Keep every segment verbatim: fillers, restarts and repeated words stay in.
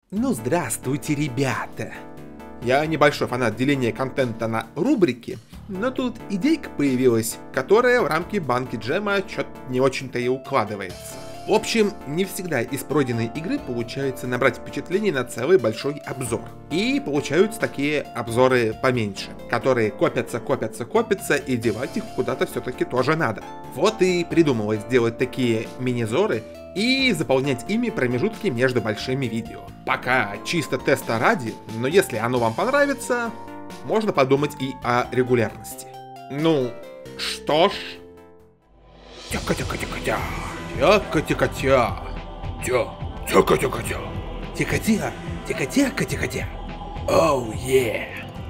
Ну здравствуйте, ребята! Я небольшой фанат деления контента на рубрики, но тут идейка появилась, которая в рамки банки джема чё-то не очень-то и укладывается. В общем, не всегда из пройденной игры получается набрать впечатление на целый большой обзор. И получаются такие обзоры поменьше, которые копятся, копятся, копятся, и девать их куда-то все-таки тоже надо. Вот и придумалось сделать такие мини-зоры и заполнять ими промежутки между большими видео. Пока чисто теста ради, но если оно вам понравится, можно подумать и о регулярности. Ну, что ж... Тяка-тяка-тяка-тя. Тяка-тяка-тя. Тя. Тяка-тяка-тя. Тяка-тя. Тяка-тяка-тяка-тя. Оу, е.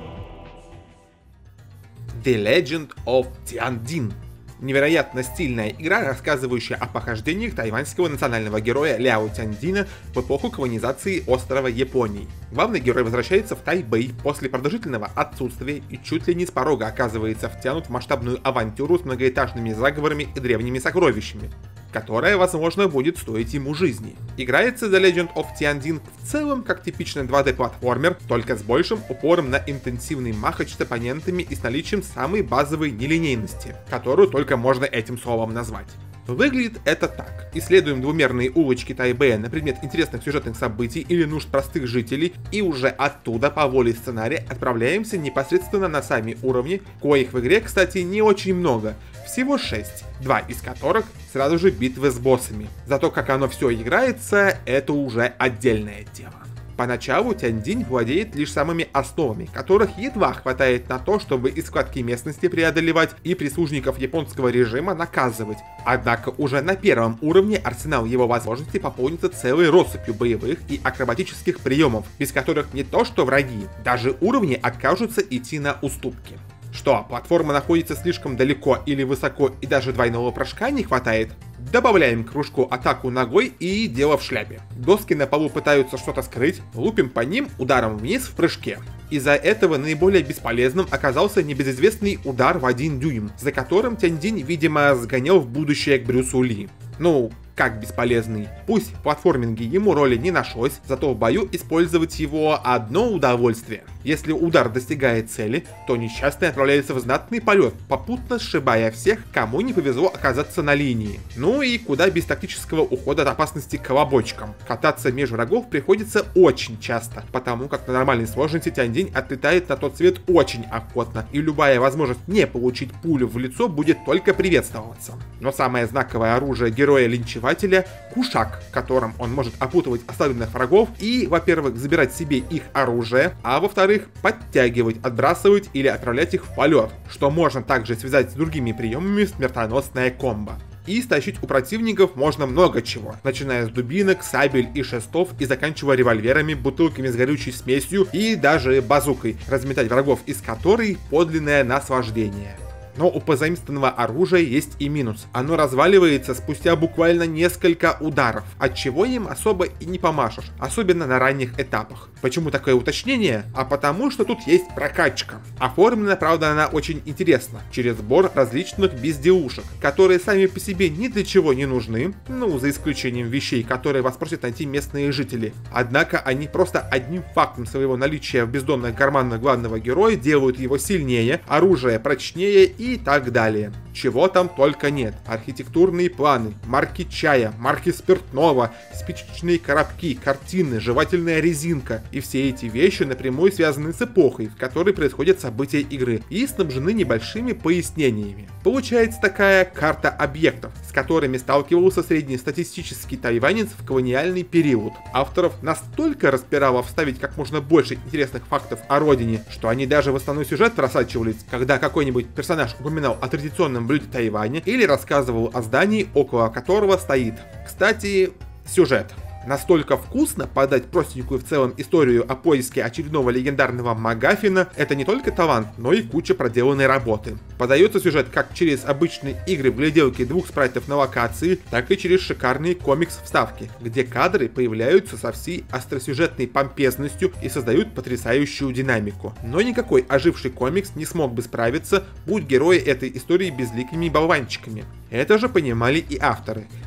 The Legend of Tianjin. Невероятно стильная игра, рассказывающая о похождениях тайваньского национального героя Ляо Тяньдина в эпоху колонизации острова Японии. Главный герой возвращается в Тайбэй после продолжительного отсутствия и чуть ли не с порога оказывается втянут в масштабную авантюру с многоэтажными заговорами и древними сокровищами, которая, возможно, будет стоить ему жизни. Играется The Legend of Tianjin в целом как типичный два дэ-платформер, только с большим упором на интенсивный махач с оппонентами и с наличием самой базовой нелинейности, которую только можно этим словом назвать. Выглядит это так. Исследуем двумерные улочки Тайбэя на предмет интересных сюжетных событий или нужд простых жителей, и уже оттуда по воле сценария отправляемся непосредственно на сами уровни, коих в игре, кстати, не очень много, всего шесть, два из которых сразу же битвы с боссами. Зато как оно все играется, это уже отдельное дело. Поначалу Тяньдинь владеет лишь самыми основами, которых едва хватает на то, чтобы и складки местности преодолевать, и прислужников японского режима наказывать. Однако уже на первом уровне арсенал его возможностей пополнится целой россыпью боевых и акробатических приемов, без которых не то что враги, даже уровни откажутся идти на уступки. Что, платформа находится слишком далеко или высоко и даже двойного прыжка не хватает? Добавляем к кружку атаку ногой и дело в шляпе. Доски на полу пытаются что-то скрыть, лупим по ним ударом вниз в прыжке. Из-за этого наиболее бесполезным оказался небезызвестный удар в один дюйм, за которым Тяньдинь, видимо, сгонял в будущее к Брюсу Ли. Ну, как бесполезный. Пусть в платформинге ему роли не нашлось, зато в бою использовать его одно удовольствие. Если удар достигает цели, то несчастный отправляется в знатный полет, попутно сшибая всех, кому не повезло оказаться на линии. Ну и куда без тактического ухода от опасности колобочком. Кататься меж врагов приходится очень часто, потому как на нормальной сложности Тяньдинь отлетает на тот свет очень охотно, и любая возможность не получить пулю в лицо будет только приветствоваться. Но самое знаковое оружие героя линчевания — кушак, которым он может опутывать ослабленных врагов и, во-первых, забирать себе их оружие, а во-вторых, подтягивать, отбрасывать или отправлять их в полет, что можно также связать с другими приемами смертоносная комбо. И стащить у противников можно много чего, начиная с дубинок, сабель и шестов и заканчивая револьверами, бутылками с горючей смесью и даже базукой, разметать врагов из которой подлинное наслаждение. Но у позаимствованного оружия есть и минус. Оно разваливается спустя буквально несколько ударов, от чего им особо и не помашешь, особенно на ранних этапах. Почему такое уточнение? А потому что тут есть прокачка. Оформлена, правда, она очень интересно, через сбор различных безделушек, которые сами по себе ни для чего не нужны, ну, за исключением вещей, которые вас просят найти местные жители. Однако они просто одним фактом своего наличия в бездонных карманах главного героя делают его сильнее, оружие прочнее и и так далее. Чего там только нет. Архитектурные планы, марки чая, марки спиртного, спичечные коробки, картины, жевательная резинка. И все эти вещи напрямую связаны с эпохой, в которой происходят события игры, и снабжены небольшими пояснениями. Получается такая карта объектов, с которыми сталкивался среднестатистический тайванец в колониальный период. Авторов настолько распирало вставить как можно больше интересных фактов о родине, что они даже в основной сюжет просачивались, когда какой-нибудь персонаж упоминал о традиционном блюде Тайваня или рассказывал о здании, около которого стоит. Кстати, сюжет. Настолько вкусно подать простенькую в целом историю о поиске очередного легендарного МакГаффина — это не только талант, но и куча проделанной работы. Подается сюжет как через обычные игры в гляделке двух спрайтов на локации, так и через шикарные комикс-вставки, где кадры появляются со всей остросюжетной помпезностью и создают потрясающую динамику. Но никакой оживший комикс не смог бы справиться, будь герои этой истории безликими болванчиками. Это же понимали и авторы.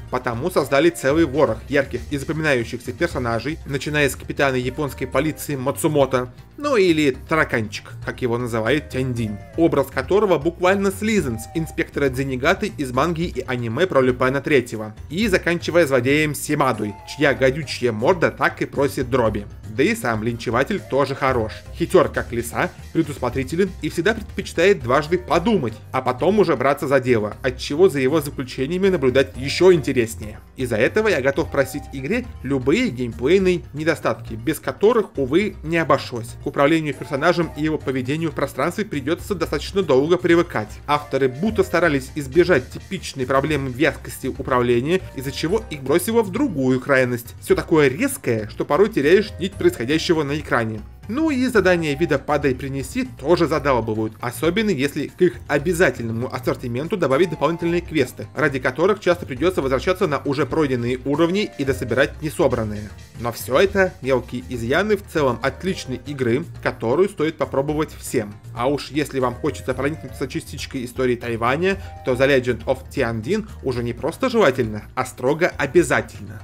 Потому создали целый ворох ярких и запоминающихся персонажей, начиная с капитана японской полиции Мацумото, ну или тараканчик, как его называет Тяньдинь, образ которого буквально слизан с инспектора Дзенигаты из манги и аниме про Люпена третьего, и заканчивая злодеем Симадой, чья гадючая морда так и просит дроби. Да и сам линчеватель тоже хорош. Хитер как лиса, предусмотрителен и всегда предпочитает дважды подумать, а потом уже браться за дело, отчего за его заключениями наблюдать еще интереснее. Из-за этого я готов простить игре любые геймплейные недостатки, без которых, увы, не обошлось. К управлению персонажем и его поведению в пространстве придется достаточно долго привыкать. Авторы будто старались избежать типичной проблемы вязкости управления, из-за чего их бросило в другую крайность. Все такое резкое, что порой теряешь нить происходящего на экране. Ну и задания вида «Падай, принеси» тоже задалбывают, особенно если к их обязательному ассортименту добавить дополнительные квесты, ради которых часто придется возвращаться на уже пройденные уровни и дособирать несобранные. Но все это мелкие изъяны в целом отличной игры, которую стоит попробовать всем. А уж если вам хочется проникнуться частичкой истории Тайваня, то The Legend of Tiandin уже не просто желательно, а строго обязательно.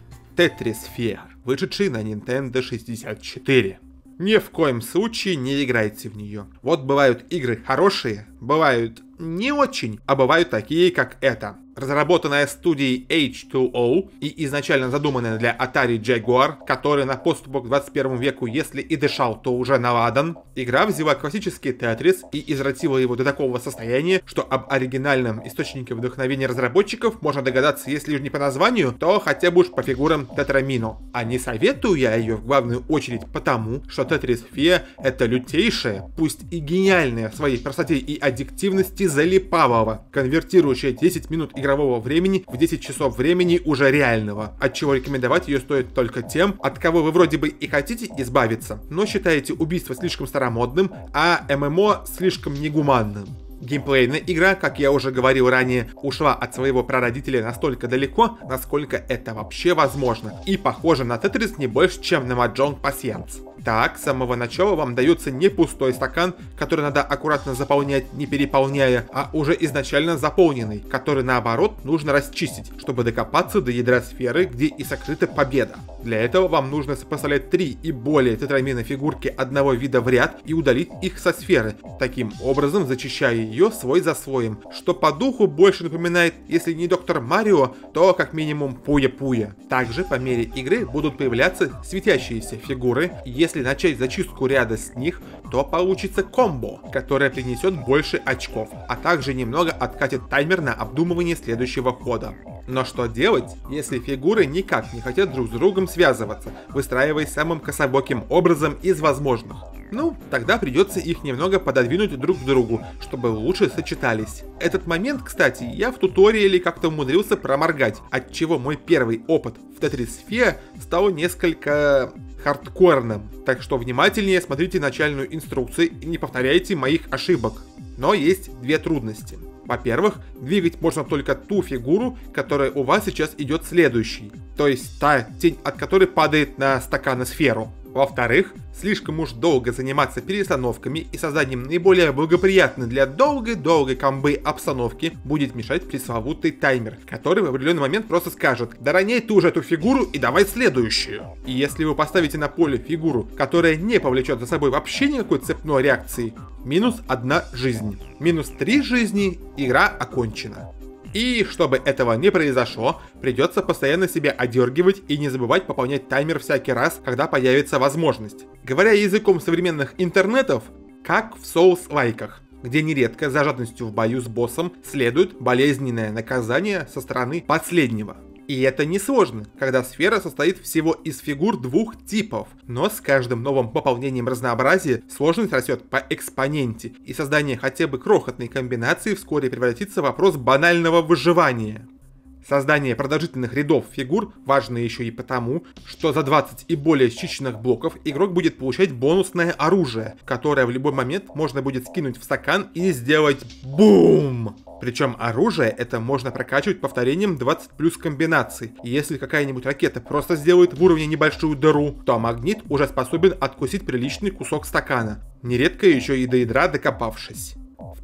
Tetris Sphere, вышедший на Nintendo шестьдесят четыре. Ни в коем случае не играйте в нее. Вот бывают игры хорошие, бывают не очень, а бывают такие, как эта. Разработанная студией эйч ту о и изначально задуманная для Atari Jaguar, который на подступах к двадцать первому веку, если и дышал, то уже наладан, игра взяла классический Тетрис и извратила его до такого состояния, что об оригинальном источнике вдохновения разработчиков можно догадаться, если уж не по названию, то хотя бы уж по фигурам Тетрамино. А не советую я ее в главную очередь потому, что Tetris Sphere это лютейшее, пусть и гениальное в своей простоте и аддиктивности залипалово, конвертирующее десять минут игры игрового времени в десять часов времени уже реального, отчего рекомендовать ее стоит только тем, от кого вы вроде бы и хотите избавиться, но считаете убийство слишком старомодным, а ММО слишком негуманным. Геймплейная игра, как я уже говорил ранее, ушла от своего прародителя настолько далеко, насколько это вообще возможно, и похожа на Тетрис не больше, чем на Mahjong Patience. Так, с самого начала вам дается не пустой стакан, который надо аккуратно заполнять, не переполняя, а уже изначально заполненный, который наоборот нужно расчистить, чтобы докопаться до ядра сферы, где и сокрыта победа. Для этого вам нужно сопоставлять три и более тетрамина фигурки одного вида в ряд и удалить их со сферы, таким образом зачищая ее слой за слоем, что по духу больше напоминает, если не Доктор Марио, то как минимум Пуя-Пуя. Также по мере игры будут появляться светящиеся фигуры, если начать зачистку ряда с них, то получится комбо, которое принесет больше очков, а также немного откатит таймер на обдумывание следующего хода. Но что делать, если фигуры никак не хотят друг с другом связываться, выстраиваясь самым кособоким образом из возможных? Ну, тогда придется их немного пододвинуть друг к другу, чтобы лучше сочетались. Этот момент, кстати, я в туториале как-то умудрился проморгать, отчего мой первый опыт в Tetris Sphere стал несколько хардкорным. Так что внимательнее смотрите начальную инструкцию и не повторяйте моих ошибок. Но есть две трудности. Во-первых, двигать можно только ту фигуру, которая у вас сейчас идет следующей, то есть та тень, от которой падает на стакан и сферу. Во-вторых, слишком уж долго заниматься перестановками и созданием наиболее благоприятной для долгой-долгой комбы обстановки будет мешать пресловутый таймер, который в определенный момент просто скажет: да роняй ты уже эту фигуру и давай следующую. И если вы поставите на поле фигуру, которая не повлечет за собой вообще никакой цепной реакции, минус одна жизнь. Минус три жизни, игра окончена. И чтобы этого не произошло, придется постоянно себя одергивать и не забывать пополнять таймер всякий раз, когда появится возможность. Говоря языком современных интернетов, как в соус-лайках, где нередко за жадностью в бою с боссом следует болезненное наказание со стороны последнего. И это несложно, когда сфера состоит всего из фигур двух типов, но с каждым новым пополнением разнообразия сложность растет по экспоненте, и создание хотя бы крохотной комбинации вскоре превратится в вопрос банального выживания. Создание продолжительных рядов фигур важно еще и потому, что за двадцать и более счищенных блоков игрок будет получать бонусное оружие, которое в любой момент можно будет скинуть в стакан и сделать бум! Причем оружие это можно прокачивать повторением двадцать плюс комбинаций. И если какая-нибудь ракета просто сделает в уровне небольшую дыру, то магнит уже способен откусить приличный кусок стакана, нередко еще и до ядра докопавшись. В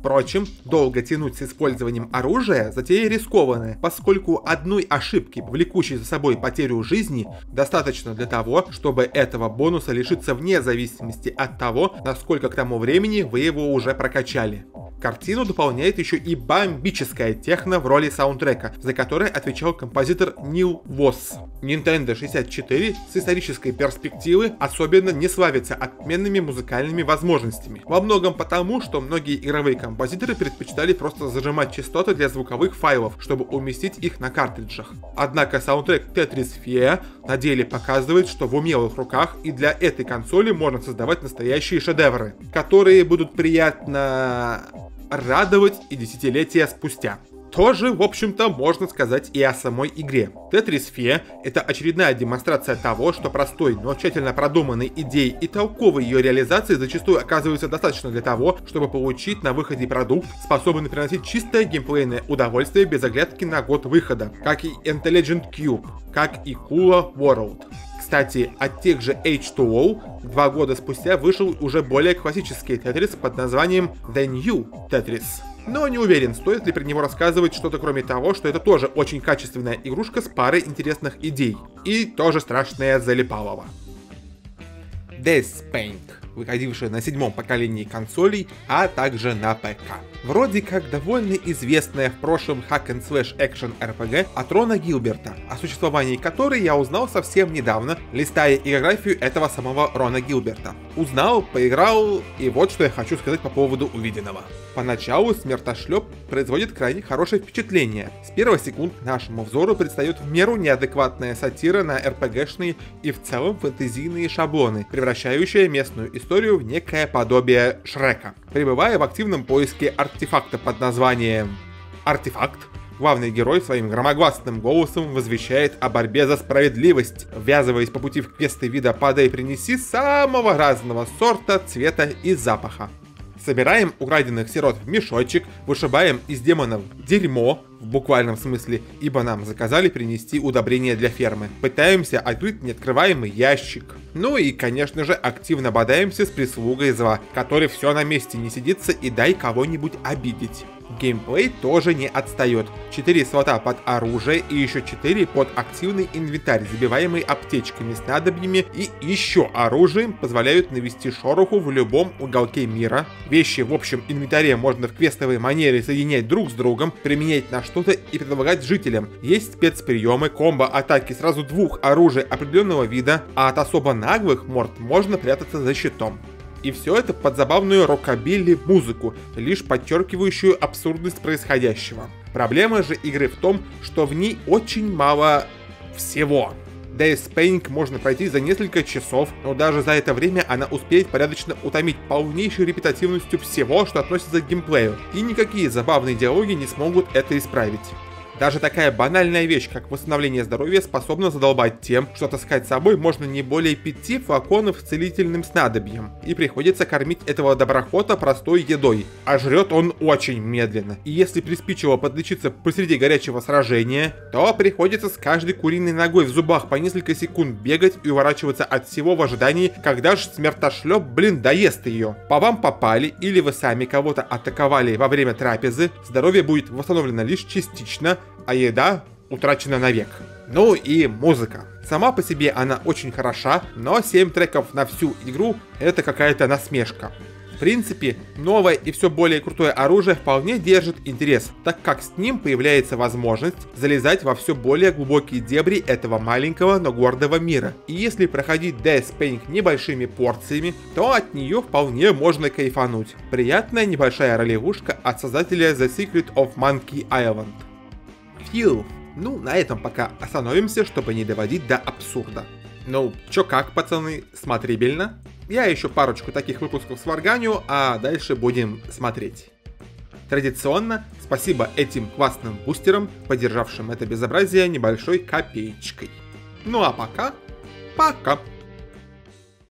Впрочем, долго тянуть с использованием оружия затея рискованная, поскольку одной ошибки, влекущей за собой потерю жизни, достаточно для того, чтобы этого бонуса лишиться вне зависимости от того, насколько к тому времени вы его уже прокачали. Картину дополняет еще и бомбическая техно в роли саундтрека, за которое отвечал композитор Нил Восс. Nintendo шестьдесят четыре с исторической перспективы особенно не славится отменными музыкальными возможностями. Во многом потому, что многие игровые композиторы предпочитали просто зажимать частоты для звуковых файлов, чтобы уместить их на картриджах. Однако саундтрек Tetris Fia на деле показывает, что в умелых руках и для этой консоли можно создавать настоящие шедевры, которые будут приятно радовать и десятилетия спустя. Тоже, в общем-то, можно сказать и о самой игре. Tetris Fia — это очередная демонстрация того, что простой, но тщательно продуманной идеей и толковой ее реализации зачастую оказывается достаточно для того, чтобы получить на выходе продукт, способный приносить чистое геймплейное удовольствие без оглядки на год выхода, как и Intelligent Cube, как и Kula World. Кстати, от тех же эйч ту о два года спустя вышел уже более классический Tetris под названием The New Tetris. Но не уверен, стоит ли про него рассказывать что-то кроме того, что это тоже очень качественная игрушка с парой интересных идей. И тоже страшная залипалова. Death Paint, выходившая на седьмом поколении консолей, а также на ПК. Вроде как довольно известная в прошлом hack-and-slash экшен эр пи джи от Рона Гилберта, о существовании которой я узнал совсем недавно, листая игрографию этого самого Рона Гилберта. Узнал, поиграл, и вот что я хочу сказать по поводу увиденного. Поначалу Смертошлеп производит крайне хорошее впечатление. С первых секунд нашему взору предстает в меру неадекватная сатира на эр пи джи-шные и в целом фэнтезийные шаблоны, превращающая местную историю в некое подобие Шрека. Пребывая в активном поиске артефакта под названием «Артефакт», главный герой своим громогласным голосом возвещает о борьбе за справедливость, ввязываясь по пути в квесты вида «Подай, принеси» самого разного сорта, цвета и запаха. Собираем украденных сирот в мешочек, вышибаем из демонов дерьмо, в буквальном смысле, ибо нам заказали принести удобрения для фермы. Пытаемся открыть неоткрываемый ящик. Ну и, конечно же, активно бодаемся с прислугой зла, который все на месте не сидится и дай кого-нибудь обидеть. Геймплей тоже не отстает. четыре слота под оружие и еще четыре под активный инвентарь, забиваемый аптечками, снадобьями и еще оружием, позволяют навести шороху в любом уголке мира. Вещи в общем инвентаре можно в квестовой манере соединять друг с другом, применять на что-то и предлагать жителям. Есть спецприемы, комбо-атаки сразу двух оружий определенного вида, а от особо наглых морд можно прятаться за щитом. И все это под забавную рокобилли-музыку, лишь подчеркивающую абсурдность происходящего. Проблема же игры в том, что в ней очень мало всего. Death Paint можно пройти за несколько часов, но даже за это время она успеет порядочно утомить полнейшей репетативностью всего, что относится к геймплею, и никакие забавные диалоги не смогут это исправить. Даже такая банальная вещь, как восстановление здоровья, способна задолбать тем, что таскать с собой можно не более пяти флаконов с целительным снадобьем, и приходится кормить этого доброхота простой едой, а жрет он очень медленно. И если приспичило подлечиться посреди горячего сражения, то приходится с каждой куриной ногой в зубах по несколько секунд бегать и уворачиваться от всего в ожидании, когда же Смертошлеп, блин, доест ее. По вам попали, или вы сами кого-то атаковали во время трапезы, здоровье будет восстановлено лишь частично, а еда утрачена навек. Ну и музыка. Сама по себе она очень хороша, но семь треков на всю игру — это какая-то насмешка. В принципе, новое и все более крутое оружие вполне держит интерес, так как с ним появляется возможность залезать во все более глубокие дебри этого маленького, но гордого мира. И если проходить Death Paint небольшими порциями, то от нее вполне можно кайфануть. Приятная небольшая ролевушка от создателя The Secret of Monkey Island. Фил. Ну, на этом пока остановимся, чтобы не доводить до абсурда. Ну, чё как, пацаны, смотрибельно? Я еще парочку таких выпусков сварганю, а дальше будем смотреть. Традиционно, спасибо этим классным бустерам, поддержавшим это безобразие небольшой копеечкой. Ну а пока, пока.